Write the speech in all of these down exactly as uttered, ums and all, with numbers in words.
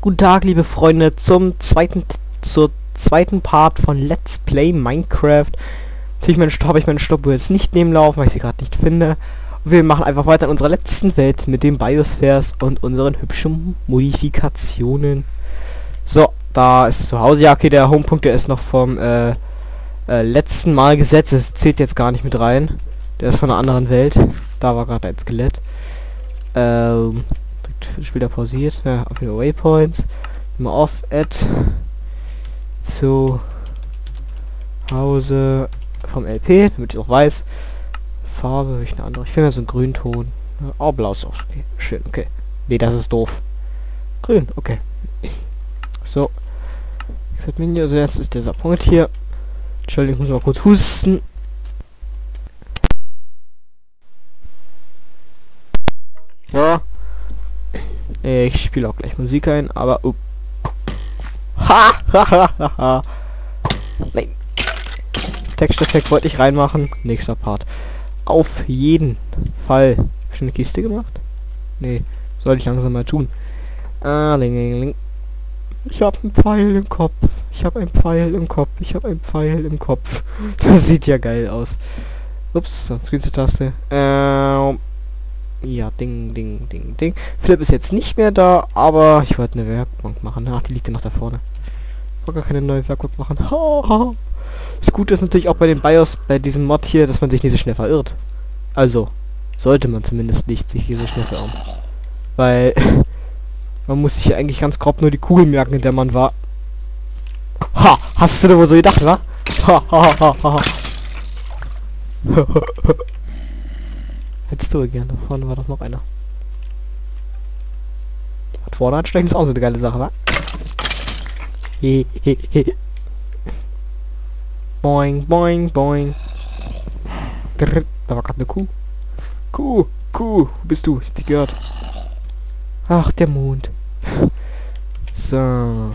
Guten Tag, liebe Freunde, zum zweiten, zur zweiten Part von Let's Play Minecraft. Natürlich habe ich meine Stoppuhr jetzt nicht nebenlaufen, weil ich sie gerade nicht finde. Und wir machen einfach weiter in unserer letzten Welt mit den Biospheres und unseren hübschen Modifikationen. So, da ist zu Hause. Ja, okay, der Homepunkt, der ist noch vom äh, äh, letzten Mal gesetzt. Das zählt jetzt gar nicht mit rein. Der ist von einer anderen Welt. Da war gerade ein Skelett. Ähm... Später pausiert, ja, auf den Waypoints, immer off, add zu Hause vom L P, damit ich auch weiß, Farbe habe ich eine andere, ich finde so einen Grünton, oh, blau ist auch okay. Schön, okay, nee, das ist doof, grün, okay, so, also jetzt ist dieser Punkt hier, Entschuldigung, ich muss mal kurz husten. So. Ich spiele auch gleich Musik ein, aber... Uh. Ha! Ha! Ha! Ha! Nein. Texteffekt wollte ich reinmachen. Nächster Part. Auf jeden Fall. Hab ich schon eine Kiste gemacht? Nee. Sollte ich langsam mal tun. Ah, ling, ling, ling. Ich habe einen Pfeil im Kopf. Ich habe einen Pfeil im Kopf. Ich habe einen Pfeil im Kopf. Das sieht ja geil aus. Ups, Screen-Taste. Ähm... Ja, ding, ding, ding, ding. Philipp ist jetzt nicht mehr da, aber ich wollte eine Werkbank machen. Ach, die liegt ja noch da vorne. Ich wollte gar keine neue Werkbank machen. Ha, ha. Das Gute ist natürlich auch bei den BIOS, bei diesem Mod hier, dass man sich nicht so schnell verirrt. Also, sollte man zumindest nicht sich hier so schnell verirren. Weil, man muss sich ja eigentlich ganz grob nur die Kugel merken, in der man war. Ha! Hast du da wohl so gedacht, wa? Ha, ha, ha, ha. Hättest du gerne. Da vorne war doch noch einer. Hat vorne anstechen ist auch so eine geile Sache, wa? He, he, he. Boing, boing, boing. Drrr, da war gerade eine Kuh. Kuh, Kuh, wo bist du? Ich hab dich gehört. Ach, der Mond. So.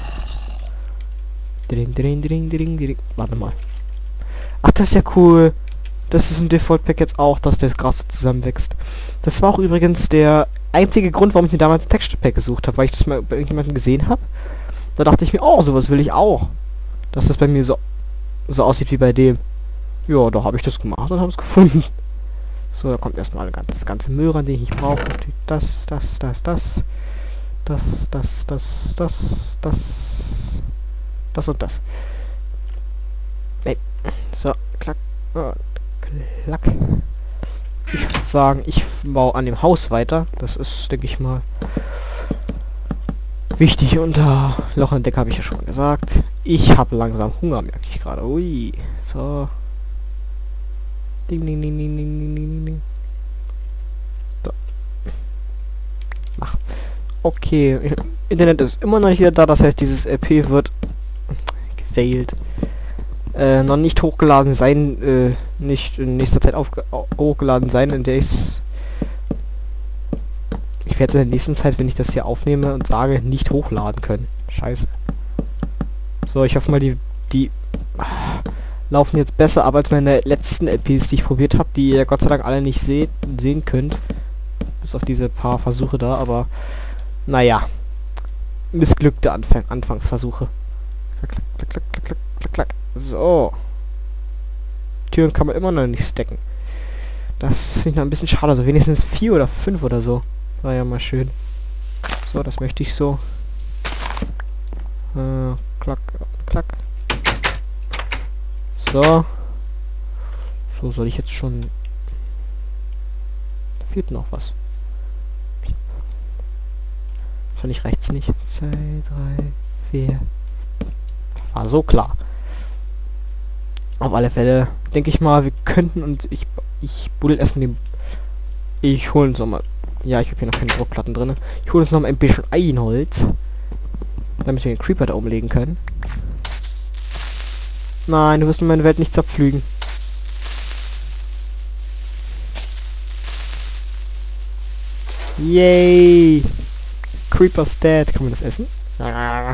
Dring, dring, dring, dring, dring. Warte mal. Ach, das ist ja cool. Das ist ein Default-Pack jetzt auch, dass das Gras so zusammenwächst. Das war auch übrigens der einzige Grund, warum ich mir damals ein Texture-Pack gesucht habe, weil ich das mal bei irgendjemandem gesehen habe. Da dachte ich mir, oh, sowas will ich auch. Dass das bei mir so so aussieht wie bei dem. Ja, da habe ich das gemacht und habe es gefunden. So, da kommt erstmal das ganze Müll ran, den ich brauche. Das, das, das, das. Das, das, das, das, das. Das und das. Nee. So, klack. Oh. Lack. Ich würde sagen, ich baue an dem Haus weiter. Das ist, denke ich mal, wichtig. Unter Loch in der Decke habe ich ja schon gesagt. Ich habe langsam Hunger, merke ich gerade. Ui. So. Ding, ding, ding, ding, ding, ding, ding. So. Mach. Okay. Internet ist immer noch nicht wieder da. Das heißt, dieses L P wird gefailt. Äh, noch nicht hochgeladen sein, äh, nicht in nächster Zeit aufge hochgeladen sein, in der ich's... Ich werde es in der nächsten Zeit, wenn ich das hier aufnehme und sage, nicht hochladen können. Scheiße. So, ich hoffe mal, die... die ah, laufen jetzt besser ab als meine letzten L Ps, die ich probiert habe, die ihr Gott sei Dank alle nicht seht, sehen könnt. Bis auf diese paar Versuche da, aber... Naja. Missglückte Anfang Anfangsversuche. Klack, klack, klack, klack, klack, klack, klack. So. Türen kann man immer noch nicht stacken. Das finde ich noch ein bisschen schade. Also wenigstens vier oder fünf oder so. War ja mal schön. So, das möchte ich so. Äh, klack, klack. So. So, soll ich jetzt schon... Fehlt noch was. Wahrscheinlich reicht's nicht. Zwei, drei, vier. War so klar. Auf alle Fälle denke ich mal, wir könnten und ich ich buddel erstmal den... Ich hole uns nochmal... Ja, ich habe hier noch keine Druckplatten drin. Ich hole uns noch mal ein bisschen Einholz. Damit wir den Creeper da umlegen können. Nein, du wirst mir meine Welt nicht zerpflügen. Yay! Creeper's dead. Kann man das essen? Ah.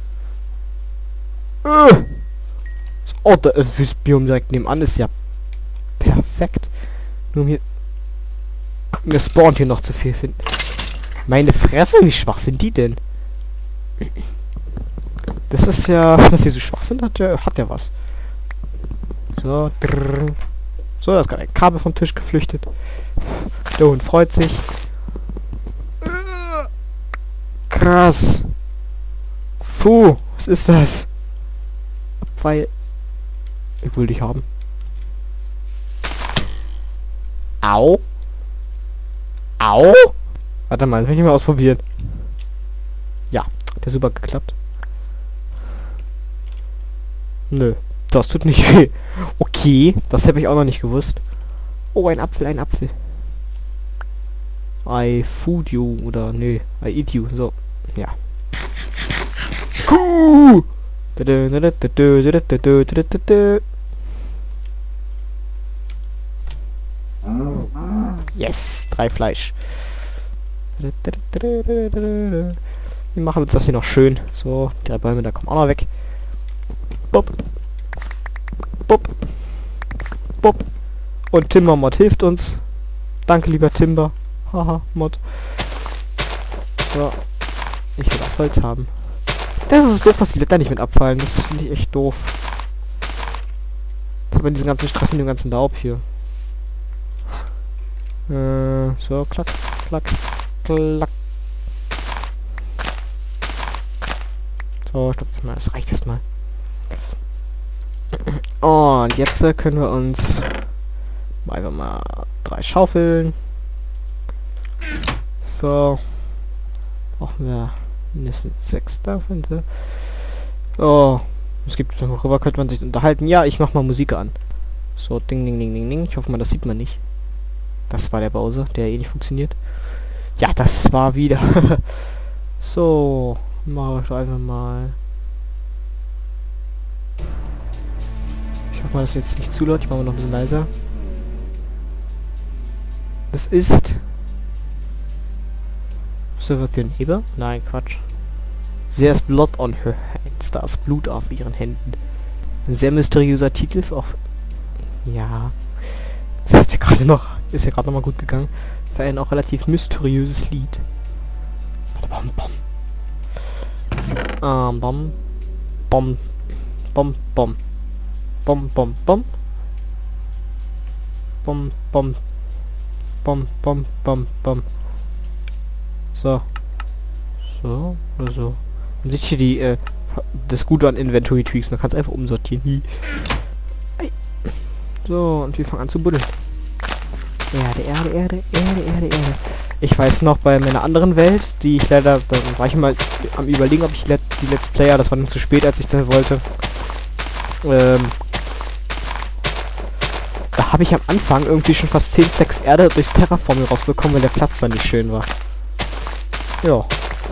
Uh. Oh, da ist das Biom direkt nebenan, ist ja perfekt. Nur mir... Mir spawnt hier noch zu viel finden. Meine Fresse, wie schwach sind die denn? Das ist ja, dass sie so schwach sind, hat ja, hat ja was. So, drrr. So, da ist gerade ein Kabel vom Tisch geflüchtet. Der Hund freut sich. Krass. Puh, was ist das? Weil ich will dich haben. Au. Au. Warte mal, das will ich mal ausprobieren. Ja, der ist super geklappt. Nö, das tut nicht weh. Okay, das habe ich auch noch nicht gewusst. Oh, ein Apfel, ein Apfel. I food you, oder nee, I eat you, so, ja. Kuh! Yes, drei Fleisch. Wir machen uns das hier noch schön. So, die drei Bäume, da kommen auch noch weg. Bop. Bop. Bop. Und Timber Mod hilft uns. Danke, lieber Timber. Haha, Mod. So. Ich will das Holz haben. Das ist doof, dass die Blätter nicht mit abfallen. Das finde ich echt doof. Ich habe diesen ganzen Stress mit dem ganzen Laub hier. Äh, so, klack, klack, klack. So, ich glaube, das reicht erstmal. Und jetzt äh, können wir uns einfach mal drei Schaufeln. So. Brauchen wir mindestens sechs davon. Oh. Es gibt, worüber könnte man sich unterhalten? Ja, ich mach mal Musik an. So, ding, ding, ding, ding, ding. Ich hoffe mal, das sieht man nicht. Das war der Bowser, der eh nicht funktioniert. Ja, das war wieder. So. Machen wir einfach mal. Ich hoffe mal, das ist jetzt nicht zu laut. Ich mache mal noch ein bisschen leiser. Das ist... Silver Neighbor? Nein, Quatsch. There's blood on her hands. Da ist Blut auf ihren Händen. Ein sehr mysteriöser Titel für auch... Ja. Das hat ja gerade noch... Ist ja gerade noch mal gut gegangen. Für ein auch relativ mysteriöses Lied. Bom, bom. Ähm, bom. Bom. Bom, bom. Bom, bom, bom. Bom, bom. Bom, bom, bom, bom. So. So, oder so. Man sieht hier die, äh, das Gute an Inventory Tweaks. Man kann es einfach umsortieren. So, und wir fangen an zu buddeln. Erde, Erde, Erde, Erde, Erde, Erde. Ich weiß noch, bei meiner anderen Welt, die ich leider, da war ich mal am Überlegen, ob ich let, die Let's Player, das war dann zu spät, als ich das wollte. Ähm, da habe ich am Anfang irgendwie schon fast zehn Stacks Erde durchs Terraforming rausbekommen, weil der Platz dann nicht schön war. Ja.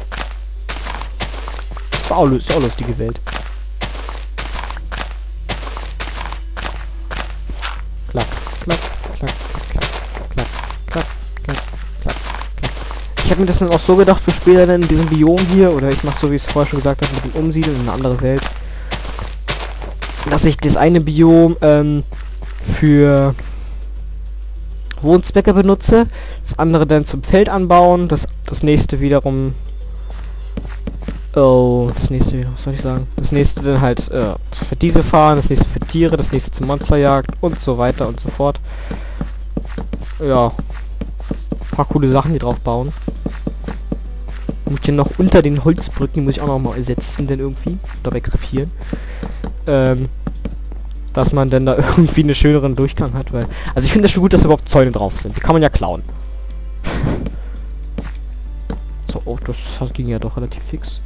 Das war auch, ist auch eine lustige Welt. Klack, klack, klack, klack, klack, klack, klack, klack, klack. Ich habe mir das dann auch so gedacht für später dann in diesem Biom hier, oder ich mache so, wie ich es vorher schon gesagt habe, mit dem Umsiedeln in eine andere Welt, dass ich das eine Biom ähm, für Wohnzwecke benutze, das andere dann zum Feld anbauen, das, das nächste wiederum... Oh, das nächste, was soll ich sagen? Das nächste dann halt äh, für diese fahren, das nächste für Tiere, das nächste zur Monsterjagd und so weiter und so fort. Ja. Ein paar coole Sachen hier drauf bauen. Muss ich dann noch unter den Holzbrücken, muss ich auch noch mal ersetzen, denn irgendwie. Dabei krepieren. Ähm, dass man dann da irgendwie einen schöneren Durchgang hat, weil... Also ich finde es schon gut, dass überhaupt Zäune drauf sind. Die kann man ja klauen. So, oh, das, das ging ja doch relativ fix.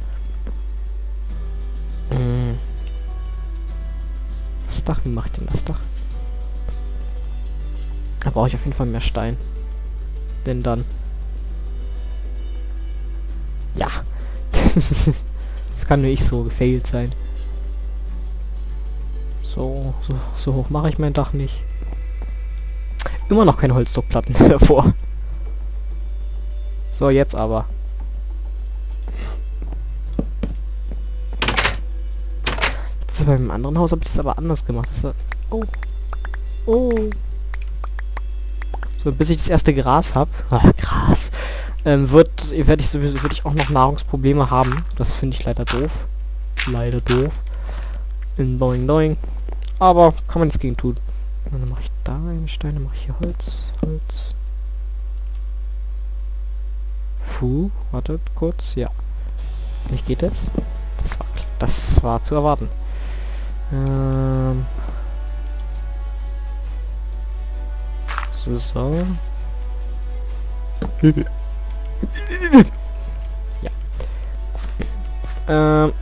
Hm. Das Dach, wie mache ich denn das Dach? Da brauche ich auf jeden Fall mehr Stein. Denn dann... Ja. Das, ist, das kann nur ich so gefailt sein. So, so, so hoch mache ich mein Dach nicht. Immer noch keine Holzdruckplatten davor. So, jetzt aber. Das beim anderen Haus habe ich das aber anders gemacht. Das war, oh. Oh. So, bis ich das erste Gras habe. Ah, Gras. ähm, wird, werde ich sowieso, würde ich auch noch Nahrungsprobleme haben. Das finde ich leider doof. Leider doof. In doing doing. Aber kann man nichts gegen tun. Und dann mache ich da eine Steine, mache ich hier Holz, Holz. Puh, wartet kurz, ja. Wie geht das? Das war, das war zu erwarten. Ähm. So, so. Ja. Ähm.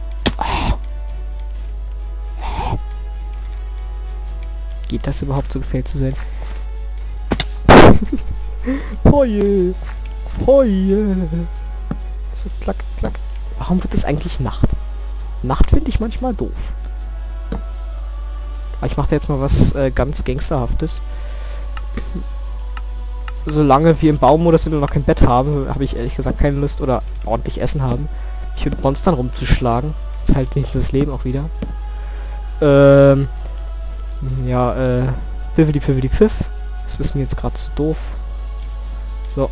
Geht das überhaupt, so gefällt zu sein? Heue! Heue! So, klack, klack. Warum wird es eigentlich Nacht? Nacht finde ich manchmal doof. Aber ich mache da jetzt mal was äh, ganz Gangsterhaftes. Solange wir im Baumodus sind und noch kein Bett haben, habe ich ehrlich gesagt keine Lust oder ordentlich Essen haben, mich mit Monstern rumzuschlagen. Das ist halt nicht das Leben auch wieder. Ähm, ja, äh, Piffidi Piffidi Piff. Das ist mir jetzt gerade zu doof. So.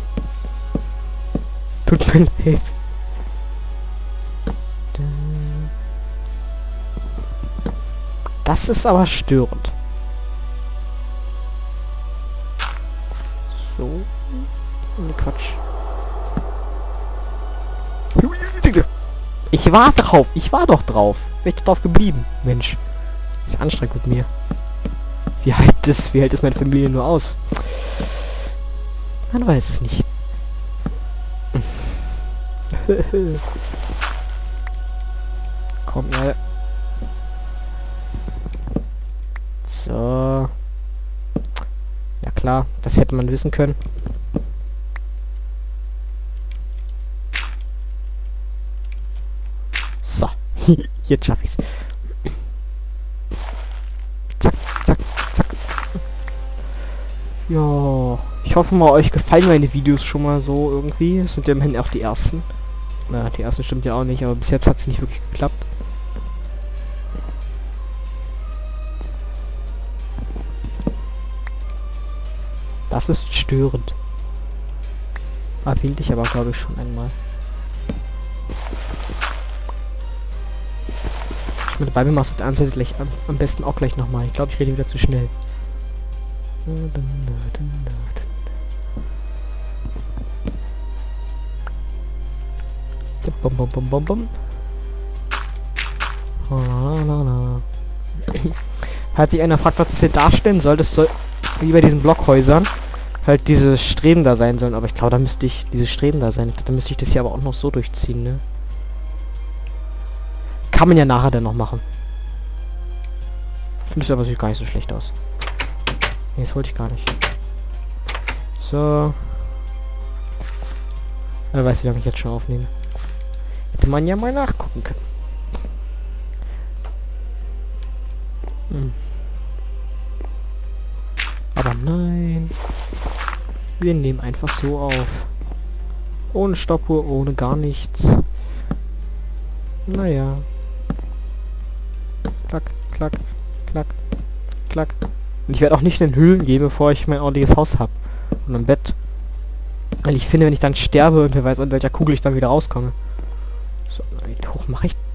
Tut mir leid. Das ist aber störend. So. Ne, Quatsch. Ich war drauf. Ich war doch drauf. Bin ich doch drauf geblieben. Mensch. Ist ja anstrengend mit mir. Wie hält es, wie hält es meine Familie nur aus? Man weiß es nicht. Komm, ja. So. Ja klar, das hätte man wissen können. So. Jetzt schaffe ich's. Zack, zack, zack. Ja. Ich hoffe mal, euch gefallen meine Videos schon mal so irgendwie. Das sind ja immerhin auch die ersten. Na, die ersten stimmt ja auch nicht, aber bis jetzt hat es nicht wirklich geklappt. Das ist störend. Erwähnte ich aber, glaube ich, schon einmal. Ich meine, dabei bin, machst du mit der Anzeige gleich am, am besten auch gleich nochmal. Ich glaube, ich rede wieder zu schnell. Bom, bom, bom, bom, bom. Hat sich einer fragt, was das hier darstellen soll, das soll, wie bei diesen Blockhäusern, halt diese Streben da sein sollen. Aber ich glaube, da müsste ich, diese Streben da sein. Da müsste ich das hier aber auch noch so durchziehen, ne? Kann man ja nachher dann noch machen. Finde es aber sieht gar nicht so schlecht aus. Nee, das wollte ich gar nicht. So. Wer weiß, wie lange ich jetzt schon aufnehme. Hätte man ja mal nachgucken können. Hm. Aber nein. Wir nehmen einfach so auf. Ohne Stoppuhr, ohne gar nichts. Naja. Klack, klack, klack, klack. Und ich werde auch nicht in den Höhlen gehen, bevor ich mein ordentliches Haus habe. Und ein Bett. Weil ich finde, wenn ich dann sterbe und wer weiß, an welcher Kugel ich dann wieder rauskomme. So, wie hoch mache ich